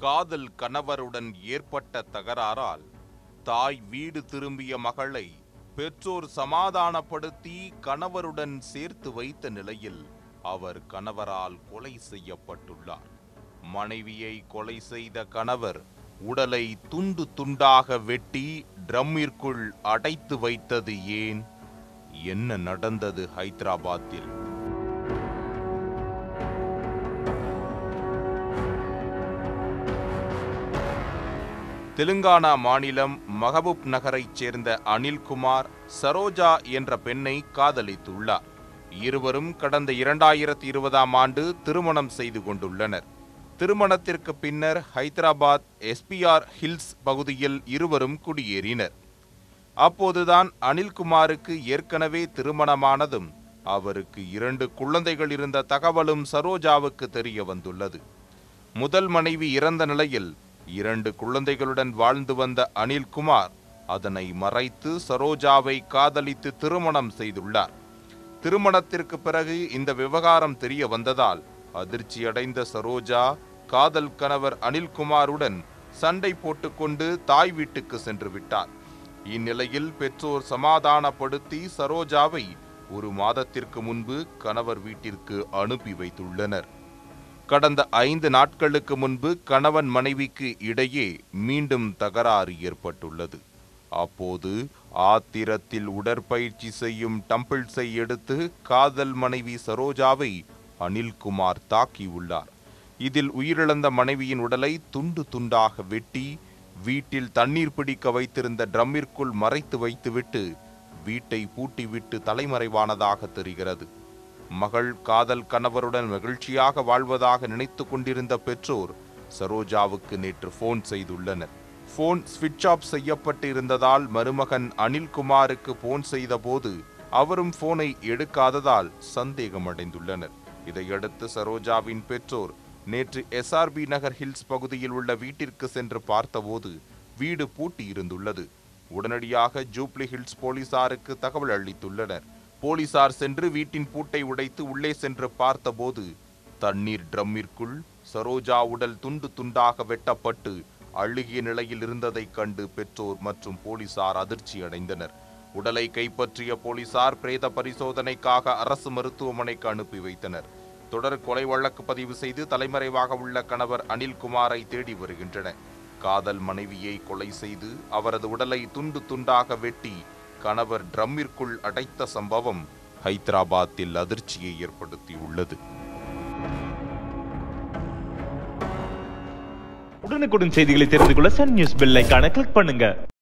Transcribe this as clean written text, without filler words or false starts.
காதல் கணவருடன் ஏற்பட்ட தகராறால் தாய் வீடு திரும்பிய மகளை பெற்றோர் சமாதானப்படுத்தி கணவருடன் சேர்த்து வைத்த நிலையில் அவர் கணவரால் கொலை செய்யப்பட்டுள்ளார். மனைவியை கொலை செய்த கணவர் உடலை துண்டு துண்டாக வெட்டி ட்ரம்மிற்குள் அடைத்து வைத்தது ஏன்? என்ன நடந்தது ஹைதராபாத்தில்? தெலுங்கானா மாநிலம் மஹபூப் நகரைச் சேர்ந்த அனில்குமார் சரோஜா என்ற பெண்ணை காதலித்துள்ளார். இருவரும் கடந்த 2020ஆம் ஆண்டு திருமணம் செய்து கொண்டுள்ளனர். திருமணத்திற்கு பின்னர் ஹைதராபாத் எஸ்பிஆர் ஹில்ஸ் பகுதியில் இருவரும் குடியேறினர். அப்போதுதான் அனில்குமாருக்கு ஏற்கனவே திருமணமானதும் அவருக்கு 2 குழந்தைகள் இருந்த தகவலும் சரோஜாவுக்கு தெரிய வந்துள்ளது. முதல் மனைவி இறந்த நிலையில் 2 குழந்தைகளுடன் வாழ்ந்து வந்த அனில்குமார் அதனை மறைத்து சரோஜாவை காதலித்து திருமணம் செய்துள்ளார். திருமணத்திற்கு பிறகு இந்த விவகாரம் தெரிய வந்ததால் அதிர்ச்சியடைந்த சரோஜா காதல் கணவர் அனில்குமாருடன் சண்டை போட்டுக்கொண்டு தாய் வீட்டுக்கு சென்று விட்டார். இந்நிலையில் பெற்றோர் சமாதானப்படுத்தி சரோஜாவை 1 மாதத்திற்கு முன்பு கணவர் வீட்டிற்கு அனுப்பி வைத்துள்ளனர். கடந்த 5 நாட்களுக்கு முன்பு கணவன் மனைவிக்கு இடையே மீண்டும் தகராறு ஏற்பட்டுள்ளது. அப்போது ஆத்திரத்தில் உடற்பயிற்சி செய்யும் டம்பிள்ஸை எடுத்து காதல் மனைவி சரோஜாவை அனில்குமார் தாக்கியுள்ளார். இதில் உயிரிழந்த மனைவியின் உடலை துண்டு துண்டாக வெட்டி வீட்டில் தண்ணீர் பிடிக்க வைத்திருந்த ட்ரம்மிற்குள் மறைத்து வைத்துவிட்டு வீட்டை பூட்டிவிட்டு தலைமறைவானதாக தெரிகிறது. மகள் காதல் கணவருடன் மகிழ்ச்சியாக வாழ்வதாக நினைத்து கொண்டிருந்த பெற்றோர் சரோஜாவுக்கு நேற்று போன் செய்துள்ளனர். போன் ஸ்விட்ச் ஆஃப் செய்யப்பட்டு இருந்ததால் மருமகன் அனில்குமாருக்கு போன் செய்த போது அவரும் போனை எடுக்காததால் சந்தேகமடைந்துள்ளனர். இதையடுத்து சரோஜாவின் பெற்றோர் நேற்று எஸ்ஆர்பி நகர் ஹில்ஸ் பகுதியில் உள்ள வீட்டிற்கு சென்று பார்த்தபோது வீடு பூட்டி இருந்துள்ளது. உடனடியாக ஜூப்ளி ஹில்ஸ் போலீசாருக்கு தகவல் அளித்துள்ளனர். போலீசார் சென்று வீட்டின் பூட்டை உடைத்து உள்ளே சென்று பார்த்தபோது தண்ணீர் ட்ரம்மிற்குள் சரோஜா உடல் துண்டு துண்டாக வெட்டப்பட்டு அழுகிய நிலையில் இருந்ததைக் கண்டு பெற்றோர் மற்றும் போலீசார் அதிர்ச்சி அடைந்தனர். உடலை கைப்பற்றிய போலீசார் பிரேத பரிசோதனைக்காக அரசு மருத்துவமனைக்கு அனுப்பி வைத்தனர். தொடர் கொலை வழக்கு பதிவு செய்து தலைமறைவாக உள்ள கணவர் அனில்குமாரை தேடி வருகின்றனர். காதல் மனைவியை கொலை செய்து அவரது உடலை துண்டு துண்டாக வெட்டி கணவர் ட்ரம்மிற்குள் அடைத்த சம்பவம் ஹைதராபாத்தில் அதிர்ச்சியை ஏற்படுத்தியுள்ளது. உடனுக்குடன் செய்திகளை தெரிந்து கொள்ள சன் நியூஸ் பெல் ஐகானை கிளிக் பண்ணுங்க.